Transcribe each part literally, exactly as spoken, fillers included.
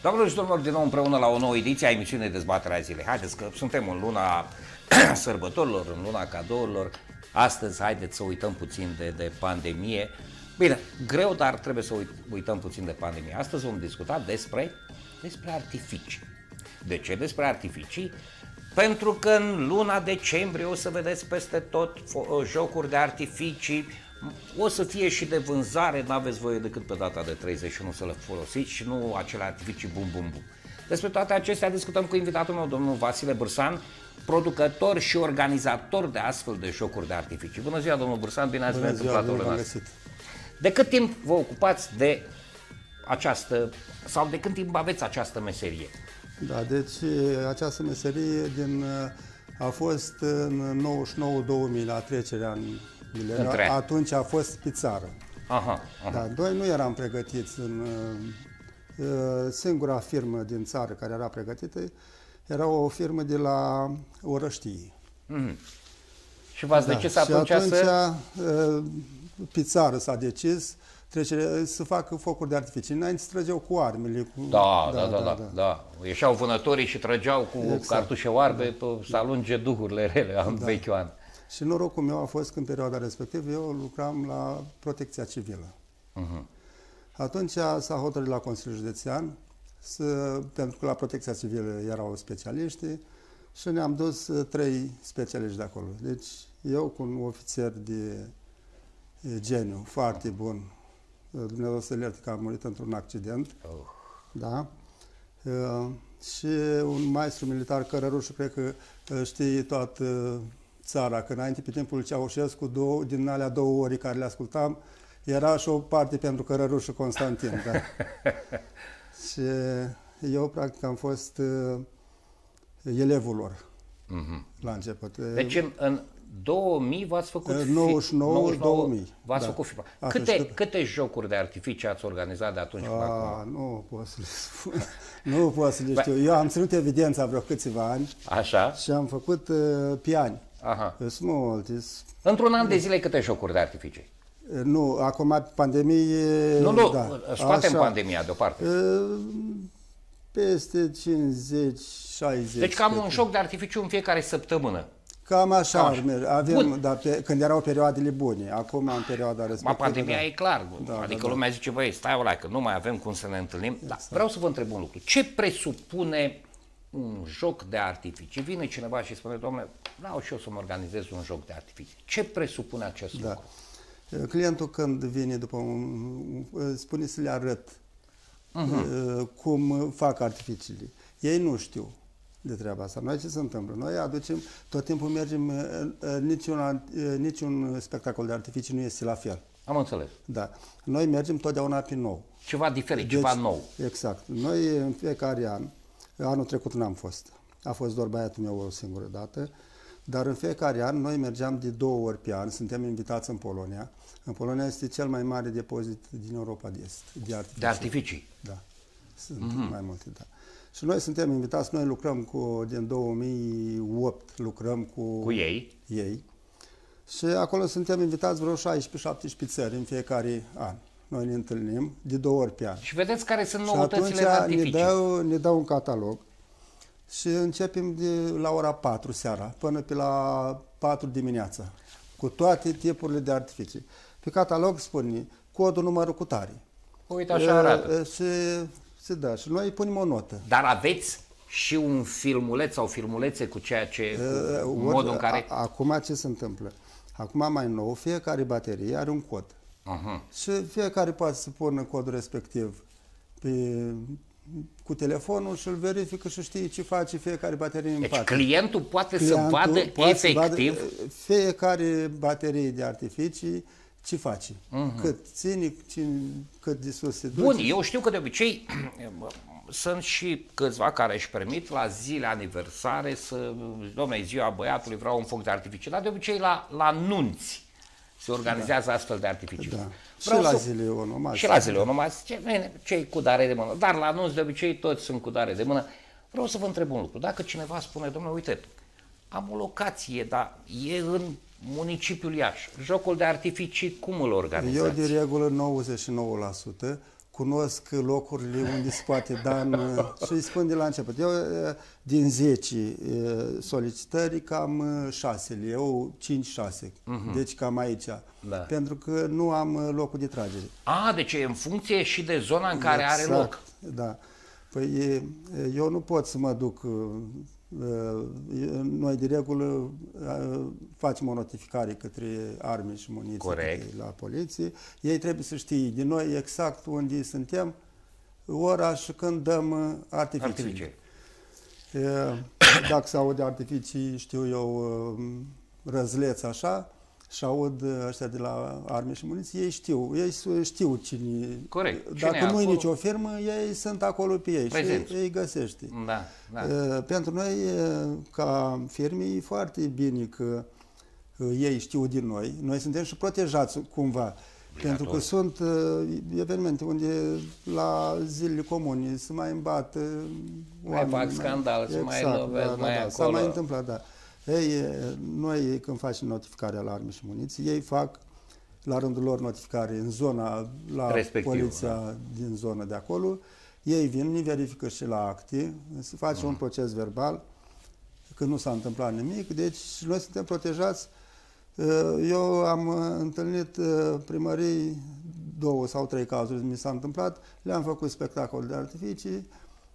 Doamnelor și domnilor, din nou împreună la o nouă ediție a emisiunii Dezbaterea Zilei. Haideți că suntem în luna sărbătorilor, în luna cadourilor. Astăzi, haideți să uităm puțin de, de pandemie. Bine, greu, dar trebuie să uit, uităm puțin de pandemie. Astăzi vom discuta despre, despre artificii. De ce despre artificii? Pentru că în luna decembrie o să vedeți peste tot jocuri de artificii. O să fie și de vânzare, n-aveți voie decât pe data de treizeci și unu să le folosiți și nu acele artificii bum bum bum. Despre toate acestea discutăm cu invitatul meu, domnul Vasile Bârsan, producător și organizator de astfel de jocuri de artificii. Bună ziua, domnul Bârsan, bine ați venit în platoul nostru. De cât timp vă ocupați de această, sau de cât timp aveți această meserie? Da, deci această meserie din, a fost în nouăzeci și nouă două mii, la trecerea în mileniu. Atunci a fost pizzară. Aha, aha. Da, noi nu eram pregătiți. În, singura firmă din țară care era pregătită era o firmă de la Orăștii. Mm. Și v-ați da, decis atunci, atunci să... pizzară s-a decis trecere, să facă focuri de artificii. Înainte se trăgeau cu armele. Cu... Da, da, da, da, da, da. Ieșeau vânătorii și trăgeau cu exact. cartușe oarbe da. să alunge duhurile rele în da. vechiul an. Și norocul meu a fost că în perioada respectivă eu lucram la protecția civilă. Uh-huh. Atunci s-a hotărât la Consiliul Județean, să, pentru că la protecția civilă erau specialiști, și ne-am dus trei specialiști de acolo. Deci eu cu un ofițer de geniu foarte bun, Dumnezeu să-l ierte că a murit într-un accident, oh. da? Uh, și un maestru militar cărăruș, cred că știe toată țara, că înainte, pe timpul lui Ceaușescu, două, din alea două ori care le ascultam, era și o parte pentru cărărușul Constantin. Da? Și eu, practic, am fost uh, elevul lor mm-hmm. la început. Deci, în, în două mii v-ați făcut... nouăzeci și nouă două mii. V-ați da. făcut firma. Câte, câte jocuri de artificii ați organizat de atunci până acum? Nu pot să le spun. Nu pot să le știu. Eu am ținut evidența vreo câțiva ani. Așa. Și am făcut uh, piani. Aha. Sunt multe. Într-un an de zile câte jocuri de artificii? Nu, acum pandemie... Nu, nu, da, scoatem așa. pandemia deoparte. Peste cincizeci șaizeci. Deci cam un joc de artificiu în fiecare săptămână. Cam așa, Cam avem, da, pe, când erau perioadele bune, acum în perioada respectivă. Ma pandemia da. e clar, da, adică da, lumea da. zice, băi, stai ăla, că nu mai avem cum să ne întâlnim. Exact. Da, vreau să vă întreb un lucru. Ce presupune un joc de artificii? Vine cineva și spune, domnule, vreau și eu să-mi organizez un joc de artificii. Ce presupune acest da. lucru? Clientul când vine după un... spune să le arăt uh-huh. cum fac artificiile. Ei nu știu de treaba asta. Noi ce se întâmplă? Noi aducem, tot timpul mergem, niciun, niciun spectacol de artificii nu este la fel. Am înțeles. Da. Noi mergem totdeauna pe nou. Ceva diferit, deci, ceva nou. Exact. Noi în fiecare an, anul trecut n-am fost. A fost doar băiatul meu o singură dată. Dar în fiecare an noi mergeam de două ori pe an, suntem invitați în Polonia. În Polonia este cel mai mare depozit din Europa de Est, de artificii. De artificii? Da. Sunt mm-hmm. mai multe, da. Și noi suntem invitați, noi lucrăm cu, din două mii opt, lucrăm cu, cu ei. ei. Și acolo suntem invitați vreo șaisprezece șaptesprezece țări în fiecare an. Noi ne întâlnim de două ori pe an. Și vedeți care sunt noutățile de artificii. Și atunci ne dau, ne dau un catalog și începem de la ora patru seara până pe la patru dimineața, cu toate tipurile de artificii. Pe catalog spune codul numărul cu tare. Uite, așa arată. Și se da, și noi punem o notă. Dar aveți și un filmuleț sau filmulețe cu ceea ce, cu uh, modul în care... A, acum ce se întâmplă? Acum mai nou, fiecare baterie are un cod. Uh-huh. Și fiecare poate să pună codul respectiv pe, cu telefonul și îl verifică și știe ce face fiecare baterie în deci parte. clientul poate clientul să vadă poate efectiv... Să vadă fiecare baterie de artificii ce face, uh-huh. cât ține, cât de sus se duce. Bun, eu știu că de obicei sunt și câțiva care își permit la zile aniversare să, dom'le, ziua băiatului, vreau un foc de artificii, dar de obicei la, la nunți se organizează da. astfel de artificii. Da. Vreau și la să... zile onomastice. Și la zile onomastice, cei cu dare de mână, dar la nunți de obicei toți sunt cu dare de mână. Vreau să vă întreb un lucru, dacă cineva spune, dom'le, uite, am o locație, dar e în municipiul Iași. Jocul de artificii, cum îl organizați? Eu, de regulă, nouăzeci și nouă la sută cunosc locurile unde se poate da în, și îi spun de la început. Eu din zece solicitări cam șase, eu cinci șase, uh-huh. Deci cam aici, da. Pentru că nu am locul de tragere. A, deci e în funcție și de zona în care exact, are loc. Da. Păi eu nu pot să mă duc, noi de regulă facem o notificare către arme și muniție. Corect. La poliție. Ei trebuie să știe din noi exact unde suntem, ora și când dăm artificii. Artificii. Dacă se aude artificii, știu eu, răzleț așa, și aud ăștia de la arme și muniție, ei știu, ei știu cine. Corect. Cine dacă nu e nicio firmă, ei sunt acolo pe ei Prezent. Și ei găsește. Da, da. Pentru noi, ca firme, e foarte bine că ei știu din noi. Noi suntem și protejați cumva. Pentru că sunt evenimente unde la zilele comune se mai îmbată oameni. Mai fac scandal, exact, se mai lovesc, da, mai da, acolo. S-a mai întâmplat, da. Ei, noi când facem notificarea la arme și muniții, ei fac la rândul lor notificare în zona, la respectiv, poliția da. Din zona de acolo, ei vin, ne verifică și la acte, se face mm. un proces verbal, că nu s-a întâmplat nimic, deci noi suntem protejați. Eu am întâlnit primării, două sau trei cazuri mi s-a întâmplat, le-am făcut spectacol de artificii,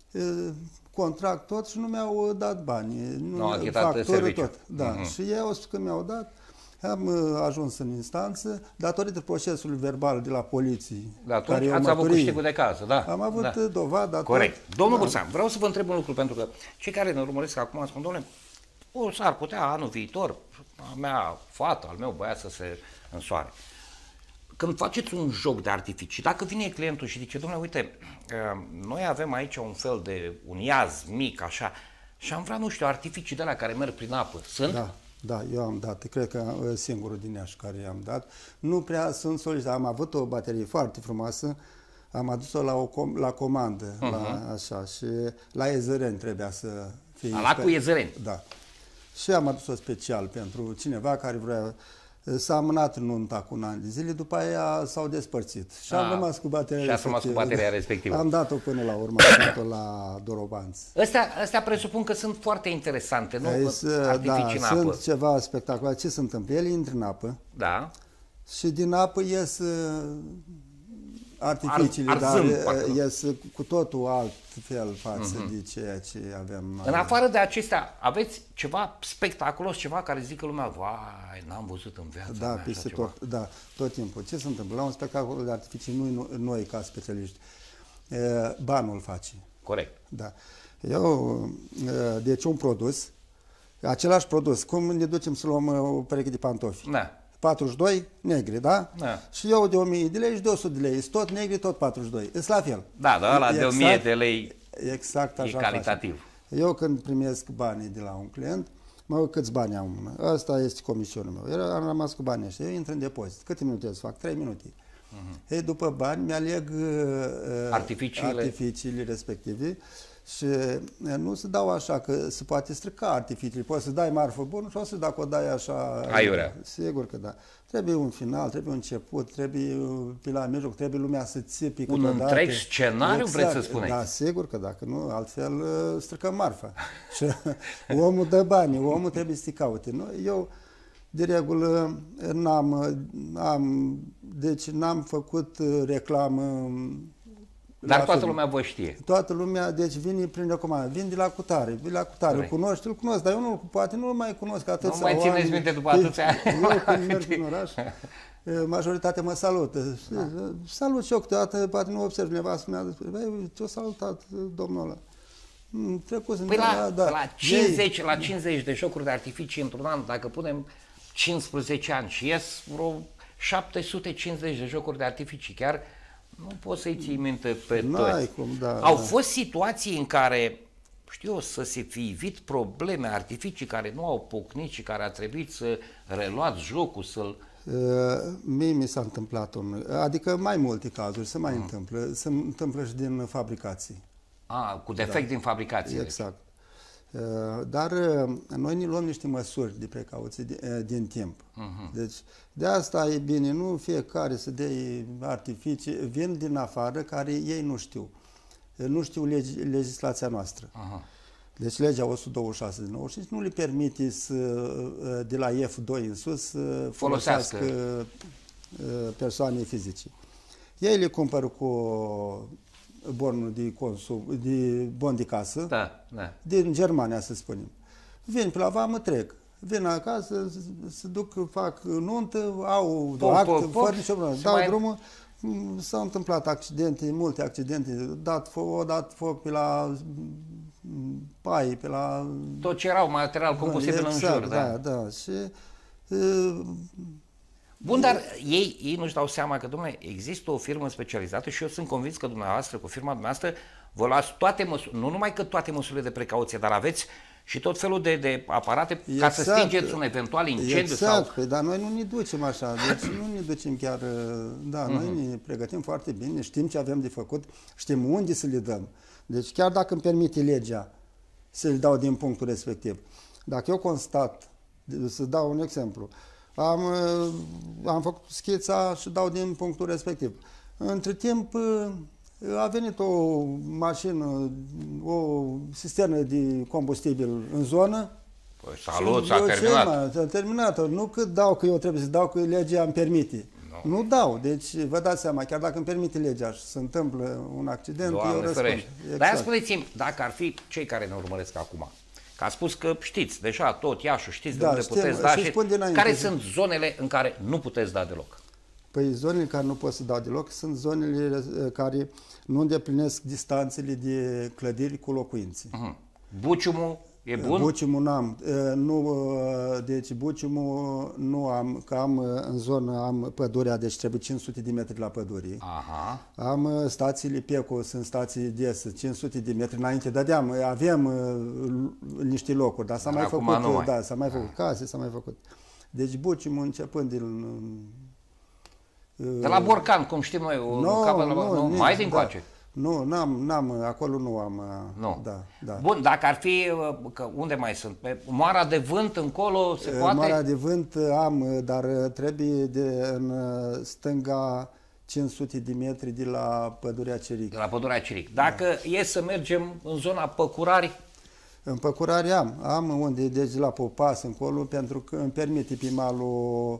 contract tot și nu mi-au dat bani, nu, no, factură tot. Da. Mm-hmm. Și eu, că mi-au dat, am ajuns în instanță, datorită procesului verbal de la poliție. Da, care ați avut câștigul de casă, da. Am avut da. dovada. Corect. Tot. Domnul da. Bursan, vreau să vă întreb un lucru, pentru că cei care ne urmăresc acum spun, domnule, o, s-ar putea anul viitor, a mea fată, al meu băiat să se însoare. Când faceți un joc de artificii, dacă vine clientul și zice, domnule, uite, noi avem aici un fel de un iaz mic, așa, și am vrea, nu știu, artificii de la care merg prin apă. Sunt? Da, da, eu am dat, cred că singurul din Iași care i-am dat. Nu prea sunt solicitat, am avut o baterie foarte frumoasă, am adus-o la, o com la comandă, uh-huh. la, așa, și la Ezăreni trebuia să fie. La lacul Ezăreni? Da. Și am adus-o special pentru cineva care vrea. S-a amânat nunta cu un an de zile, după aia s-au despărțit. Și am rămas cu bateria și respectivă. Și cu bateria respectivă. Am dat-o până la urmă, am dat-o la Dorobanți. Astea, astea presupun că sunt foarte interesante, nu? Aici, artificii da, în apă. Sunt ceva spectacular. Ce se întâmplă? El intră în apă. Da. Și din apă ies artificiile, Ar, dar ies cu totul alt fel față uh-huh. de ceea ce avem. În afară de acestea, aveți ceva spectaculos, ceva care zică lumea, vai, n-am văzut în viața da, mea așa tot, da, tot timpul. Ce se întâmplă? La un spectacol de artificii, noi, noi ca specialiști, banul face. Corect. Da. Eu, deci un produs, același produs, cum ne ducem să luăm o pereche de pantofi. Da. patruzeci și doi negri, da? Da. Și eu de o mie de lei și de o sută de lei. Sunt tot negri, tot patruzeci și doi. Sunt la fel. Da, dar ăla exact, de o mie de lei exact așa e calitativ. Face. Eu când primesc banii de la un client, mă uit câți bani am. Asta este comisionul meu. Eu am rămas cu banii ăștia. Eu intru în depozit. Câte minute să fac? trei minute. Uh-huh. Ei, după bani mi-aleg uh, artificiile. artificiile respective. Și nu se dau așa că se poate strica artificiile. Poți să dai marfă bună sau să dacă o dai așa... Aiurea. Sigur că da. Trebuie un final, trebuie un început, trebuie pe la mijloc, trebuie lumea să țipi un câteodată. întreg scenariu, exact, vreți să spuneți? Da, sigur că dacă nu, altfel stricăm marfa. Și omul dă bani, omul trebuie să-i caute. Eu, de regulă, n-am, am, deci n-am făcut reclamă. Dar toată lumea vă știe. Toată lumea, deci vine prin recomandare. Vin de la cutare, vin la cutare, îl cunoști, îl cunosc, dar eu nu, poate nu-l mai cunosc atâția Nu mai țineți minte după atâția ani. Eu când merg în oraș, majoritatea mă salută. Da. Salut și eu câteodată, poate nu observ nevastă mea, băi, ce-o salutat domnul ăla. Trecut păi la, da. la, cincizeci, la cincizeci de jocuri de artificii într-un an, dacă punem cincisprezece ani și ies vreo șapte sute cincizeci de jocuri de artificii, chiar nu poți să-i ții minte pe toți. Cum, da, Au da. fost situații în care, știu eu, să se fi evit probleme, artificii care nu au pocnit și care a trebuit să reluați jocul, să-l... Uh, mie mi s-a întâmplat un... Adică mai multe cazuri se mai uh. întâmplă. Se întâmplă și din fabricații. Ah, cu defect da. din fabricație. Exact. Dar noi ne luăm niște măsuri de precauție din timp. Uh-huh. Deci, de asta e bine, nu fiecare să dea artificii, vin din afară care ei nu știu. Nu știu legi, legislația noastră. Uh-huh. Deci legea o sută douăzeci și șase din nouăzeci și cinci nu le permite să, de la F doi în sus să folosească persoane fizice. Ei le cumpără cu bonul de consum, de bon de casă, da, da. din Germania, să spunem. Vin pe la vamă, trec. Vin acasă, se duc, fac nuntă, au pop, act, pop, pop, fără nicio problemă. Dau mai... drumul, s-au întâmplat accidente, multe accidente, dat, o dat foc pe la pai, pe la... Tot ce erau material combustibil exact, în jur, da. da, da. Și, uh, Bun, dar ei, ei nu-și dau seama că, domnule, există o firmă specializată și eu sunt convins că dumneavoastră, cu firma dumneavoastră, vă luați toate măsurile, nu numai că toate măsurile de precauție, dar aveți și tot felul de, de aparate exact, ca să stingeți un eventual incendiu. Exact, sau... păi, dar noi nu ne ducem așa, deci nu ne ducem chiar, da, uh-huh. noi ne pregătim foarte bine, știm ce avem de făcut, știm unde să le dăm. Deci chiar dacă îmi permite legea să le dau din punctul respectiv, dacă eu constat, să dau un exemplu, Am, am făcut schița și dau din punctul respectiv. Între timp a venit o mașină, o cisternă de combustibil în zonă. Păi salut, s-a terminat. S-a terminat. Nu că dau că eu trebuie să dau că legea îmi permite. No. Nu dau. Deci vă dați seama, chiar dacă îmi permite legea și se întâmplă un accident, Doamne eu răspund. Exact. Dar spuneți-mi, dacă ar fi cei care ne urmăresc acum, că a spus că știți deja tot Iașul, știți da, de unde știm, puteți da și care zi. sunt zonele în care nu puteți da deloc? Păi zonele în care nu pot să dau deloc sunt zonele care nu îndeplinesc distanțele de clădiri cu locuințe. Uh-huh. Buciumul e bun? Buciumul n-am. Nu, deci Buciumul nu am, că am în zonă am pădurea, deci trebuie cinci sute de metri la pădure. Aha. Am stațiile Peco, sunt stații des, cinci sute de metri înainte. Dădeam, avem niște locuri, dar s-a mai făcut, da, s-a mai făcut case, s-a mai făcut. Deci Buciumul începând din... De la Borcan, cum știm noi, o no, capă la, no, no, mai din coace. Da. Nu, n-am, n-am, acolo nu am. Nu. Da, da. Bun, dacă ar fi, că unde mai sunt? Pe Moara de Vânt, încolo, se poate? Moara de Vânt am, dar trebuie de, în stânga cinci sute de metri de la Pădurea Ciric. De la Pădurea Ciric. Dacă da. e să mergem în zona Păcurari? În Păcurari am. Am unde, deci la Popas, încolo, pentru că îmi permite pe malul...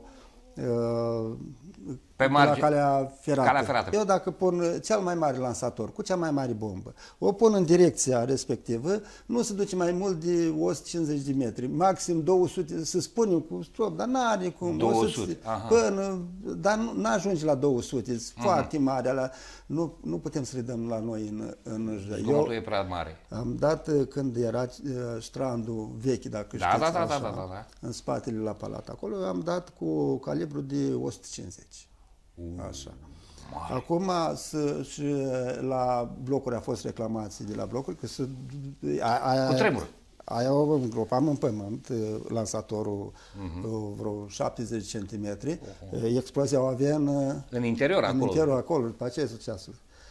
Uh, Pe marge... la calea ferată. calea ferată. Eu dacă pun cel mai mare lansator, cu cea mai mare bombă, o pun în direcția respectivă, nu se duce mai mult de o sută cincizeci de metri, maxim două sute, să spunem cu strop, dar n-are cum. două sute, până, dar nu ajunge la două sute, sunt uh-huh. foarte mari, alea, nu, nu putem să le dăm la noi în, în Zgomotul e prea mare. Am dat când era uh, strandul vechi, dacă da, știți, da, da, așa, da, da, da. în spatele la palat, acolo am dat cu calibru de o sută cincizeci. Așa. Mare. Acum și la blocuri a fost reclamații de la blocuri că se, cu tremur. Aia o îngropam în pământ, lansatorul uh-huh. vreo șaptezeci de centimetri, uh-huh. explozia o avea în, în interior în acolo. interior acolo, pe acest ceasul.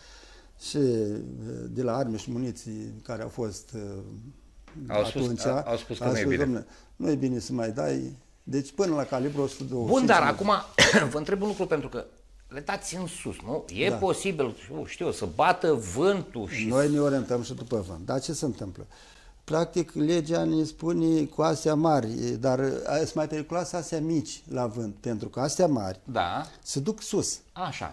Și de la arme și muniții care au fost au atunci, spus, au, au spus că nu e bine. Domne, nu e bine să mai dai. Deci până la calibru o sută douăzeci. Bun, dar acum vă întreb un lucru, pentru că le dați în sus, nu? E da. posibil, știu, să bată vântul și... Noi ne orientăm și după vânt. Dar ce se întâmplă? Practic, legea ne spune cu astea mari, dar sunt mai periculoase astea mici la vânt, pentru că astea mari da. se duc sus. Așa.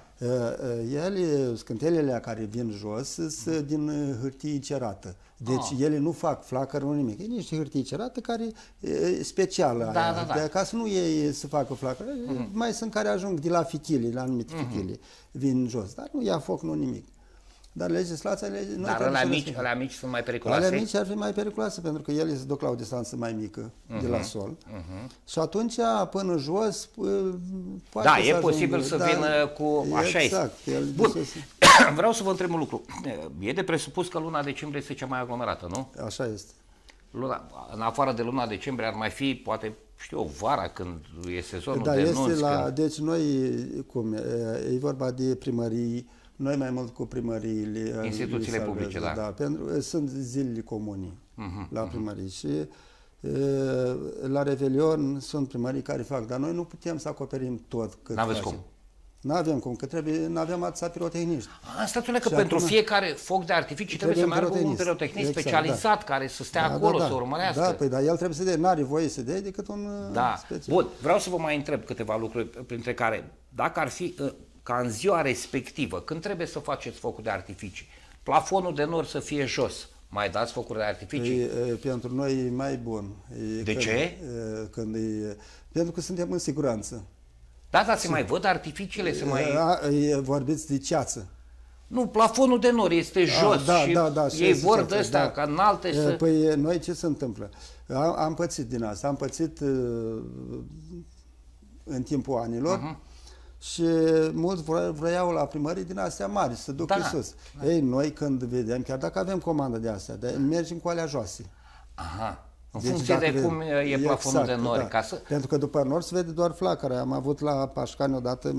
Ele, scântelele care vin jos, sunt din hârtie cerată. Deci ah. ele nu fac flacără, nu nimic. E niște hârtie cerată care e specială. Da, aia. da, da. De, ca să nu ei să facă flacără. Mm-hmm. Mai sunt care ajung de la fitile, la anumite mm-hmm. fitile, vin jos. Dar nu ia foc, nu nimic. Dar legislația... Lege, Dar alea mici, alea mici sunt mai periculoase? Alea mici ar fi mai periculoase, pentru că ele se duc la o distanță mai mică uh-huh. de la sol. Uh-huh. Și atunci, până jos, poate da, să e ajungă, posibil să da, vină cu... Așa exact, este. Bun. Vreau să vă întreb un lucru. E de presupus că luna decembrie este cea mai aglomerată, nu? Așa este. Luna, în afară de luna decembrie ar mai fi, poate, știu eu, vara, când e sezonul da, de este nunți. la, când... Deci noi, cum, e vorba de primării, noi mai mult cu primăriile... Instituțiile publice, da. da. Pentru, sunt zilele comune. uh-huh, la primării. Uh-huh. Și uh, la Revelion sunt primării care fac, dar noi nu putem să acoperim tot cât N-aveți cum. Nu avem cum, că trebuie, nu avem atâția pirotehniști. Asta spune că și pentru acum, fiecare foc de artificii trebuie, trebuie să meargă un pirotehnist exact, specializat da. care să stea da, acolo, da, da. să urmărească. Da, păi, dar el trebuie să dea, n-are voie să dea decât un da. special. Bun, vreau să vă mai întreb câteva lucruri, printre care, dacă ar fi ca în ziua respectivă, când trebuie să faceți focul de artificii, plafonul de nor să fie jos, mai dați focuri de artificii? E, e, pentru noi e mai bun. E, de când, ce? E, când e, pentru că suntem în siguranță. Da, dar se mai văd artificiile, se mai... A, e, vorbiți de ceață. Nu, plafonul de nor este jos a, da, și da, da, ei vor de ăstea da. ca înalte să... Păi noi ce se întâmplă? Am, am pățit din asta, am pățit uh, în timpul anilor uh-huh. și mulți vreau la primării din astea mari, să duc da, pe sus. Da. Ei, noi când vedem, chiar dacă avem comandă de astea, de, mergem cu alea joase. Aha. În deci funcție de cum e plafonul exact, de nori. Da. Ca să... Pentru că după nori se vede doar flacăra. Am avut la Pașcani odată,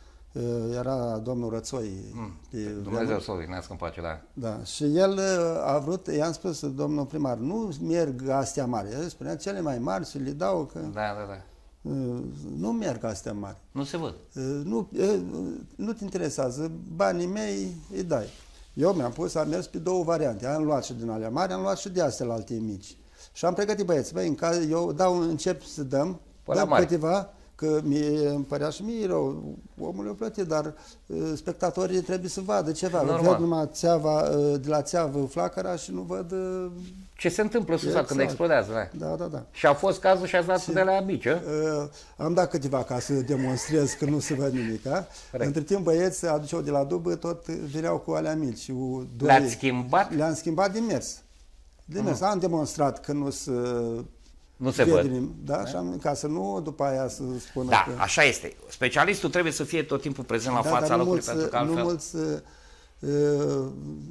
era domnul Rățoi. Mm. Dumnezeu să o odihnească în pace, da. Da. Și el a vrut, i-am spus, domnul primar, nu merg astea mari. El spunea cele mai mari și le dau că... Da, da, da. Nu merg astea mari. Nu se văd. Nu, nu te interesează. Banii mei îi dai. Eu mi-am pus, am mers pe două variante. Am luat și din alea mari, am luat și de astea la alte mici. Și am pregătit băieți, băi, în care eu dau, încep să dăm, dăm câteva, că mie îmi părea și mie rău, omul i-a plătit, dar uh, spectatorii trebuie să vadă ceva. Normal. Văd numai țeava, uh, de la țeavă flacăra și nu văd... Uh, ce se întâmplă sus exact. când explodează, da? Da, da, da. Și a fost cazul și ați dat și, de la mici, uh, am dat câteva ca să demonstrez că nu se văd nimic, a? Între timp băieți aduceau de la dubă, tot vireau cu alea mici. Le-ați schimbat? Le-am schimbat din mers. Din mers. Am demonstrat că nu se... Nu se văd. Da? Da? Și am, ca să nu după aia să spună da, că... așa este. Specialistul trebuie să fie tot timpul prezent la da, fața locului, pentru că altfel... Nu mulți uh,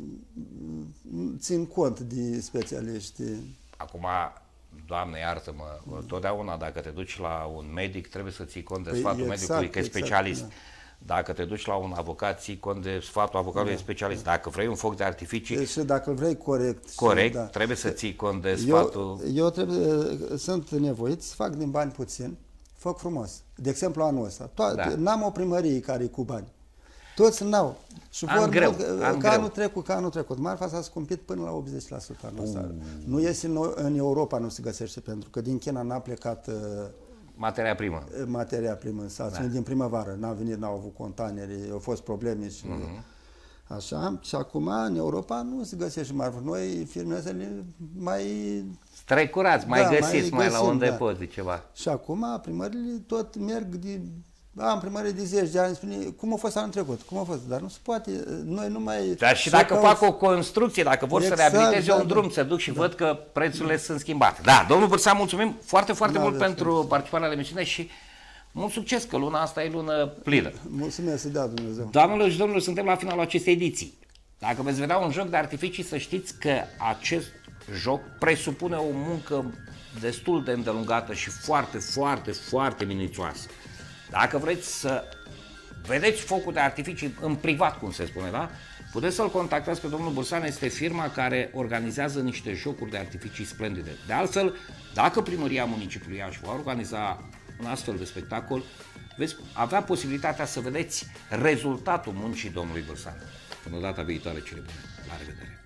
țin cont de specialiști. Acum, Doamne iartă-mă, totdeauna dacă te duci la un medic trebuie să ții cont de păi sfatul exact, medicului, că e specialist. Exact, da. Dacă te duci la un avocat, ții cont de sfatul avocatului, da, specialist. Dacă vrei un foc de artificii... Și dacă vrei corect... Corect, da. trebuie să ții cont de sfatul... Eu, eu trebuie, sunt nevoit să fac din bani puțin, foc frumos. De exemplu, anul ăsta. Da. N-am o primărie care e cu bani. Toți n-au. Și an vor greu, mult, an ca greu. anul trecut, ca anul trecut. Marfa s-a scumpit până la optzeci la sută anul ăsta. Mm. Nu iese în, în Europa, nu se găsește, pentru că din China n-a plecat... Uh, materia primă. Materia primă, s-a da. din primăvară, n-a venit, n-au avut containeri, au fost probleme și uh-huh. așa. Și acum în Europa nu se găsește marfă. Noi firmele mai... Strecurați, mai da, găsiți, mai, mai la un depozit da. ceva. Și acum primările tot merg de... Am primărie de zeci de ani, spune, cum a fost anul trecut, cum a fost, dar nu se poate, noi nu mai... Dar și dacă cauți... fac o construcție, dacă vor exact, să reabiliteze da, un drum, da. se duc și da. văd că prețurile da. sunt schimbate. Da, domnul Bârsan, mulțumim foarte, foarte da, mult pentru participarea la emisiune și mult succes, că luna asta e lună plină. Mulțumesc, da, Dumnezeu. Doamnelor și domnilor, suntem la finalul acestei ediții. Dacă veți vedea un joc de artificii, să știți că acest joc presupune o muncă destul de îndelungată și foarte, foarte, foarte minuțioasă. Dacă vreți să vedeți focul de artificii în privat, cum se spune, da? Puteți să-l contactați pe domnul Bârsan, este firma care organizează niște jocuri de artificii splendide. De altfel, dacă Primăria Municipiului Iași va organiza un astfel de spectacol, veți avea posibilitatea să vedeți rezultatul muncii domnului Bârsan. Până data viitoare, cele bune. La revedere!